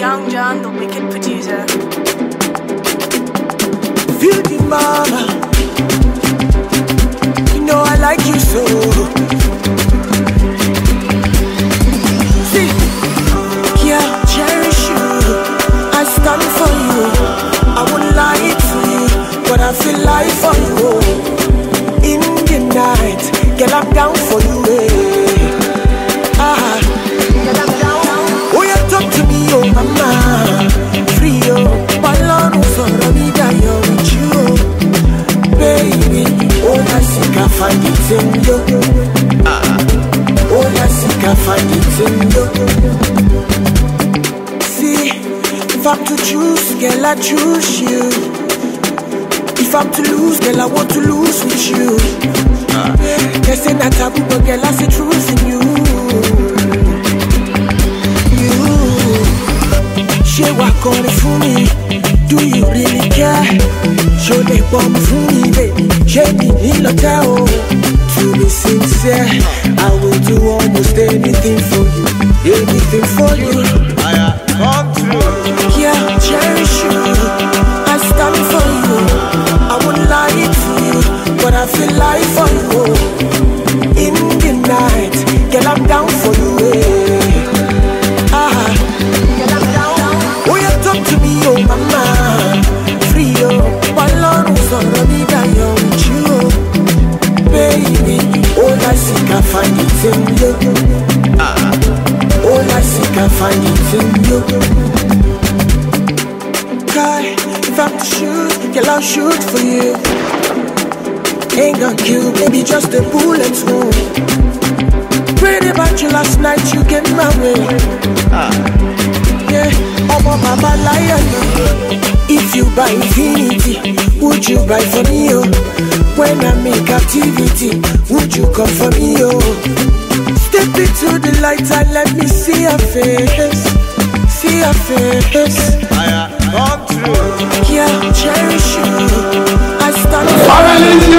Young John, the wicked producer. Beauty mama, you know I like you so. See, yeah, cherish you, I stand for you. I wouldn't lie to you, but I feel like for you. In the night, girl, I'm down for you, girl, I'm down. Oh, you talk to me, oh mama, free, oh, balance for me, die with you, baby. Oh, I think I find it in you. Oh, I think I find it in you. See, if I'm to choose, girl, I choose you. If I'm to lose, girl, I want to lose with you. They say not taboo, but girl, I see truth in you. She walk on it for me. Do you really care? Show me bomb for me, baby. She me in a towel. To be sincere, I will do almost anything for you. Anything for you. Come true. Yeah, cherish you. I stand for you. I wouldn't lie to you, but I feel like for you. In the night, girl, I'm down for you. Girl, I'm down. Oh, you talk to me, oh mama, free, oh, balance on me, die with you, baby. All I seek, I find it in you. All I seek, I find it in you. God, if I'm to shoot, girl, I'll shoot for you. Ain't gonna kill, baby, just a bullet wound. Prayed about you last night, you get my way. Yeah, I'm a mama lion. If you buy infinity, would you buy for me, oh? When I make activity, would you come for me, oh? Step into the light and let me see your face. See your face. Come true. Yeah, cherish you. I stand for